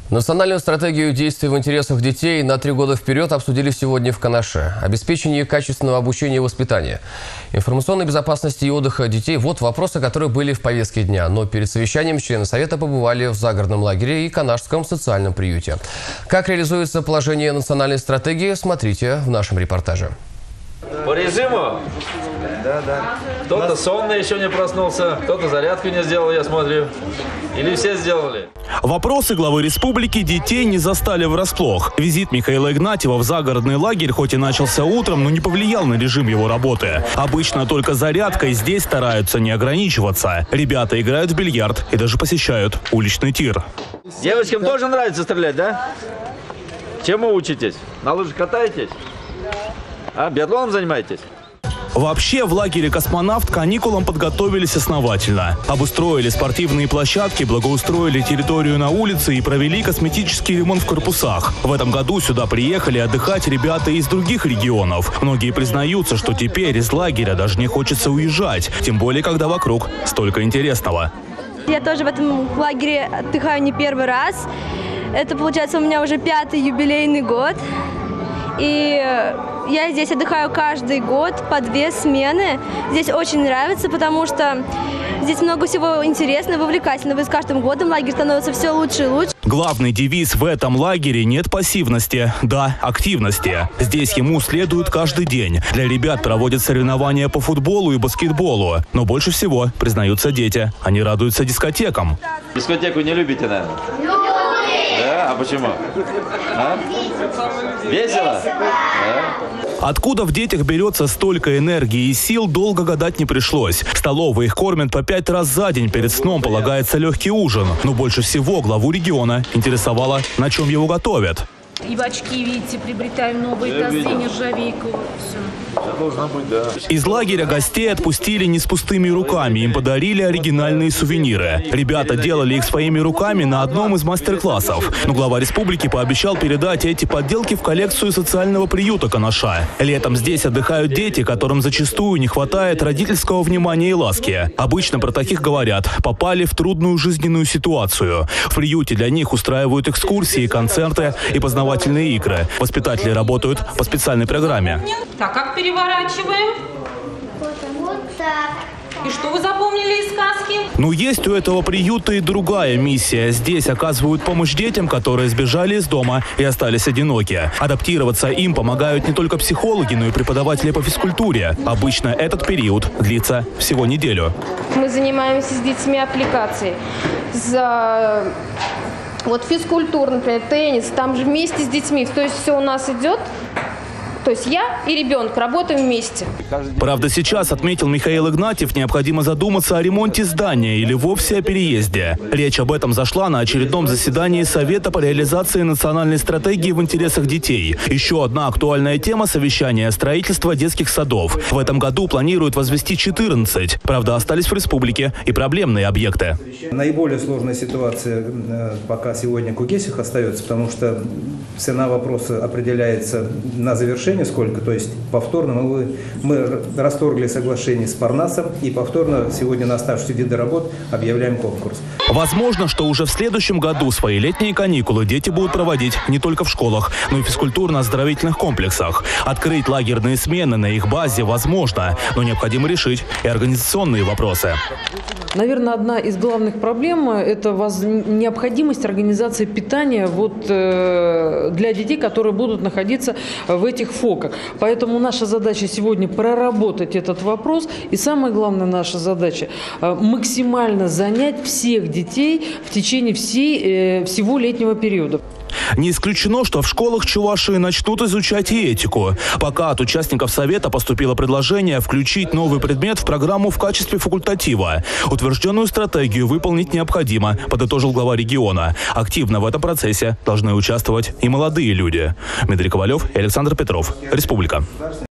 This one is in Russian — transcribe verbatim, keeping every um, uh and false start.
Национальную стратегию действий в интересах детей на три года вперед обсудили сегодня в Канаше. Обеспечение качественного обучения и воспитания, информационной безопасности и отдыха детей – вот вопросы, которые были в повестке дня. Но перед совещанием члены Совета побывали в загородном лагере и канашском социальном приюте. Как реализуется положение национальной стратегии, смотрите в нашем репортаже. По режиму? Да, да. Кто-то сонный еще не проснулся, кто-то зарядку не сделал, я смотрю. Или все сделали? Вопросы главы республики детей не застали врасплох. Визит Михаила Игнатьева в загородный лагерь хоть и начался утром, но не повлиял на режим его работы. Обычно только зарядкой здесь стараются не ограничиваться. Ребята играют в бильярд и даже посещают уличный тир. Девочкам тоже нравится стрелять, да? Чему учитесь? На лыжах катаетесь? А, биатлоном занимаетесь? Вообще, в лагере «Космонавт» к каникулам подготовились основательно. Обустроили спортивные площадки, благоустроили территорию на улице и провели косметический ремонт в корпусах. В этом году сюда приехали отдыхать ребята из других регионов. Многие признаются, что теперь из лагеря даже не хочется уезжать, тем более, когда вокруг столько интересного. Я тоже в этом лагере отдыхаю не первый раз. Это, получается, у меня уже пятый юбилейный год. И я здесь отдыхаю каждый год по две смены. Здесь очень нравится, потому что здесь много всего интересного, вовлекательного. И с каждым годом лагерь становится все лучше и лучше. Главный девиз в этом лагере – нет пассивности, да, активности. Здесь ему следует каждый день. Для ребят проводят соревнования по футболу и баскетболу. Но больше всего признаются дети. Они радуются дискотекам. Дискотеку не любите, наверное? Да? А почему? А? Весело? Да? Откуда в детях берется столько энергии и сил, долго гадать не пришлось. В столовой их кормят по пять раз за день. Перед сном полагается легкий ужин. Но больше всего главу региона интересовало, на чем его готовят. И бачки, видите, приобретаем новые тазы, нержавейку. Все. Должно быть, да. Из лагеря гостей отпустили не с пустыми руками. Им подарили оригинальные сувениры. Ребята делали их своими руками на одном из мастер-классов. Но глава республики пообещал передать эти подделки в коллекцию социального приюта Канаша. Летом здесь отдыхают дети, которым зачастую не хватает родительского внимания и ласки. Обычно про таких говорят: попали в трудную жизненную ситуацию. В приюте для них устраивают экскурсии, концерты и познавательные игры. Воспитатели работают по специальной программе. Так, как переворачиваем? Вот так. И что вы запомнили из сказки? Но есть у этого приюта и другая миссия. Здесь оказывают помощь детям, которые сбежали из дома и остались одиноки. Адаптироваться им помогают не только психологи, но и преподаватели по физкультуре. Обычно этот период длится всего неделю. Мы занимаемся с детьми аппликацией. За... Вот физкультура, например, теннис, там же вместе с детьми. То есть все у нас идет. То есть я и ребенок работаем вместе. Правда, сейчас, отметил Михаил Игнатьев, необходимо задуматься о ремонте здания или вовсе о переезде. Речь об этом зашла на очередном заседании Совета по реализации национальной стратегии в интересах детей. Еще одна актуальная тема совещания – строительство детских садов. В этом году планируют возвести четырнадцать. Правда, остались в республике и проблемные объекты. Наиболее сложная ситуация пока сегодня в Кугесях остается, потому что цена вопроса определяется на завершение сколько, то есть повторно мы, мы расторгли соглашение с Парнасом и повторно сегодня на оставшиеся виды работ объявляем конкурс. Возможно, что уже в следующем году свои летние каникулы дети будут проводить не только в школах, но и в физкультурно-оздоровительных комплексах. Открыть лагерные смены на их базе возможно, но необходимо решить и организационные вопросы. Наверное, одна из главных проблем – это воз... необходимость организации питания вот, э, для детей, которые будут находиться в этих фоках. Поэтому наша задача сегодня проработать этот вопрос. И самая главная наша задача э, – максимально занять всех детей в течение всей, э, всего летнего периода. Не исключено, что в школах Чувашии начнут изучать и этику. Пока от участников Совета поступило предложение включить новый предмет в программу в качестве факультатива. Утвержденную стратегию выполнить необходимо, подытожил глава региона. Активно в этом процессе должны участвовать и молодые люди. Дмитрий Ковалев и Александр Петров. Республика.